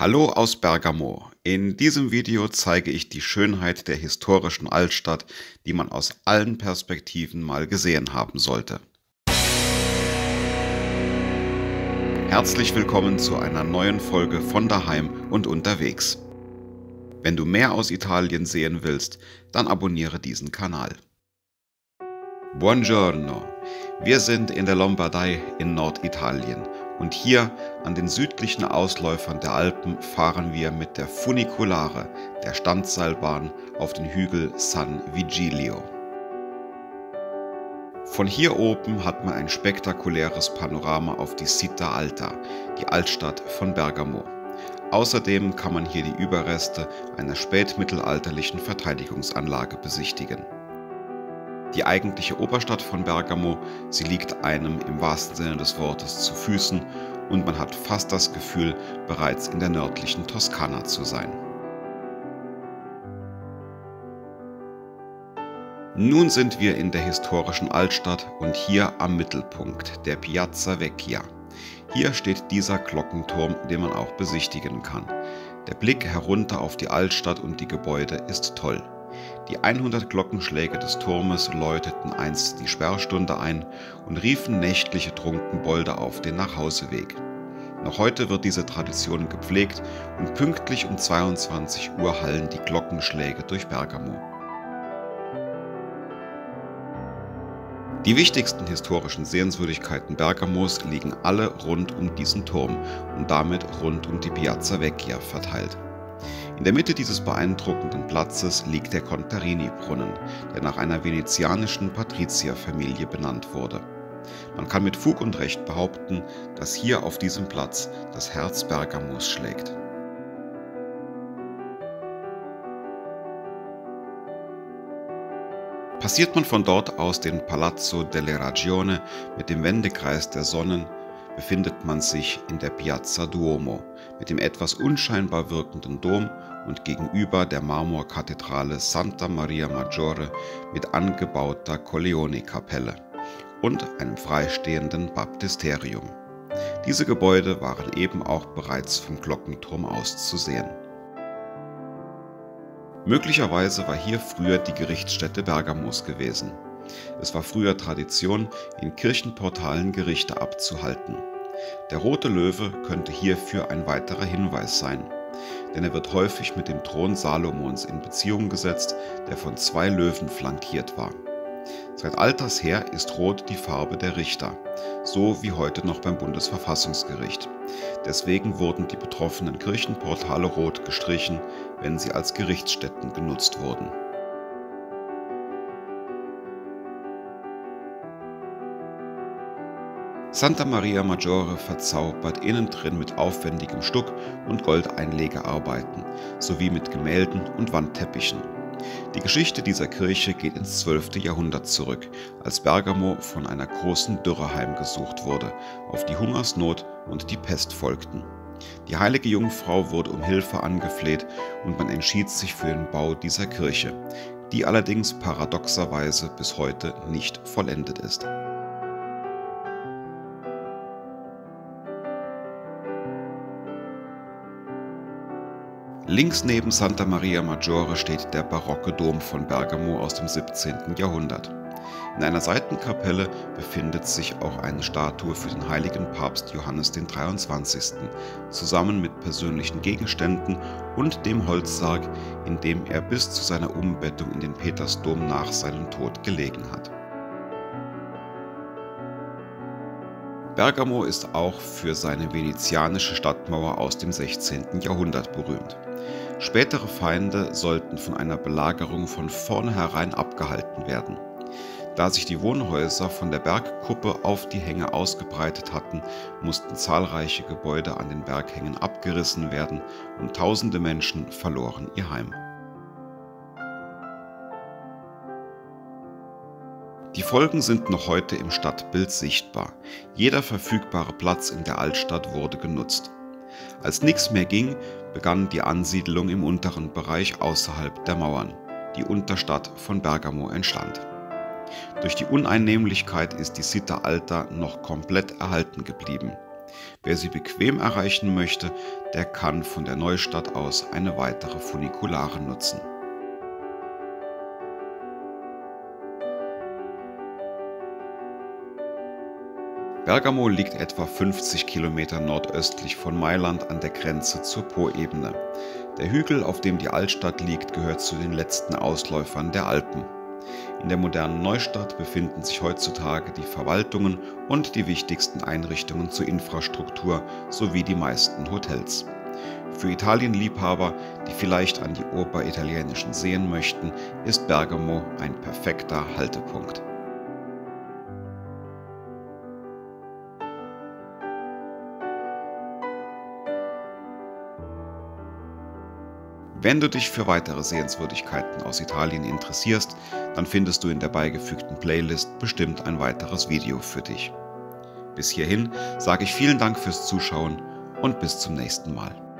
Hallo aus Bergamo. In diesem Video zeige ich die Schönheit der historischen Altstadt, die man aus allen Perspektiven mal gesehen haben sollte. Herzlich willkommen zu einer neuen Folge von daheim und unterwegs. Wenn du mehr aus Italien sehen willst, dann abonniere diesen Kanal. Buongiorno! Wir sind in der Lombardei in Norditalien und hier an den südlichen Ausläufern der Alpen fahren wir mit der Funiculare, der Standseilbahn, auf den Hügel San Vigilio. Von hier oben hat man ein spektakuläres Panorama auf die Città Alta, die Altstadt von Bergamo. Außerdem kann man hier die Überreste einer spätmittelalterlichen Verteidigungsanlage besichtigen. Die eigentliche Oberstadt von Bergamo, sie liegt einem im wahrsten Sinne des Wortes zu Füßen und man hat fast das Gefühl, bereits in der nördlichen Toskana zu sein. Nun sind wir in der historischen Altstadt und hier am Mittelpunkt, der Piazza Vecchia. Hier steht dieser Glockenturm, den man auch besichtigen kann. Der Blick herunter auf die Altstadt und die Gebäude ist toll. Die 100 Glockenschläge des Turmes läuteten einst die Sperrstunde ein und riefen nächtliche Trunkenbolde auf den Nachhauseweg. Noch heute wird diese Tradition gepflegt und pünktlich um 22 Uhr hallen die Glockenschläge durch Bergamo. Die wichtigsten historischen Sehenswürdigkeiten Bergamos liegen alle rund um diesen Turm und damit rund um die Piazza Vecchia verteilt. In der Mitte dieses beeindruckenden Platzes liegt der Contarini-Brunnen, der nach einer venezianischen Patrizierfamilie benannt wurde. Man kann mit Fug und Recht behaupten, dass hier auf diesem Platz das Herz Bergamos schlägt. Passiert man von dort aus den Palazzo delle Ragione mit dem Wendekreis der Sonnen, befindet man sich in der Piazza Duomo mit dem etwas unscheinbar wirkenden Dom und gegenüber der Marmorkathedrale Santa Maria Maggiore mit angebauter Colleoni-Kapelle und einem freistehenden Baptisterium. Diese Gebäude waren eben auch bereits vom Glockenturm aus zu sehen. Möglicherweise war hier früher die Gerichtsstätte Bergamos gewesen. Es war früher Tradition, in Kirchenportalen Gerichte abzuhalten. Der rote Löwe könnte hierfür ein weiterer Hinweis sein, denn er wird häufig mit dem Thron Salomons in Beziehung gesetzt, der von 2 Löwen flankiert war. Seit alters her ist Rot die Farbe der Richter, so wie heute noch beim Bundesverfassungsgericht. Deswegen wurden die betroffenen Kirchenportale rot gestrichen, wenn sie als Gerichtsstätten genutzt wurden. Santa Maria Maggiore verzaubert innen drin mit aufwendigem Stuck- und Goldeinlegearbeiten sowie mit Gemälden und Wandteppichen. Die Geschichte dieser Kirche geht ins 12. Jahrhundert zurück, als Bergamo von einer großen Dürre heimgesucht wurde, auf die Hungersnot und die Pest folgten. Die heilige Jungfrau wurde um Hilfe angefleht und man entschied sich für den Bau dieser Kirche, die allerdings paradoxerweise bis heute nicht vollendet ist. Links neben Santa Maria Maggiore steht der barocke Dom von Bergamo aus dem 17. Jahrhundert. In einer Seitenkapelle befindet sich auch eine Statue für den heiligen Papst Johannes den 23., zusammen mit persönlichen Gegenständen und dem Holzsarg, in dem er bis zu seiner Umbettung in den Petersdom nach seinem Tod gelegen hat. Bergamo ist auch für seine venezianische Stadtmauer aus dem 16. Jahrhundert berühmt. Spätere Feinde sollten von einer Belagerung von vornherein abgehalten werden. Da sich die Wohnhäuser von der Bergkuppe auf die Hänge ausgebreitet hatten, mussten zahlreiche Gebäude an den Berghängen abgerissen werden und tausende Menschen verloren ihr Heim. Die Folgen sind noch heute im Stadtbild sichtbar. Jeder verfügbare Platz in der Altstadt wurde genutzt. Als nichts mehr ging, begann die Ansiedlung im unteren Bereich außerhalb der Mauern. Die Unterstadt von Bergamo entstand. Durch die Uneinnehmlichkeit ist die Città Alta noch komplett erhalten geblieben. Wer sie bequem erreichen möchte, der kann von der Neustadt aus eine weitere Funikulare nutzen. Bergamo liegt etwa 50 Kilometer nordöstlich von Mailand an der Grenze zur Poebene. Der Hügel, auf dem die Altstadt liegt, gehört zu den letzten Ausläufern der Alpen. In der modernen Neustadt befinden sich heutzutage die Verwaltungen und die wichtigsten Einrichtungen zur Infrastruktur sowie die meisten Hotels. Für Italienliebhaber, die vielleicht an die oberitalienischen Seen möchten, ist Bergamo ein perfekter Haltepunkt. Wenn du dich für weitere Sehenswürdigkeiten aus Italien interessierst, dann findest du in der beigefügten Playlist bestimmt ein weiteres Video für dich. Bis hierhin sage ich vielen Dank fürs Zuschauen und bis zum nächsten Mal.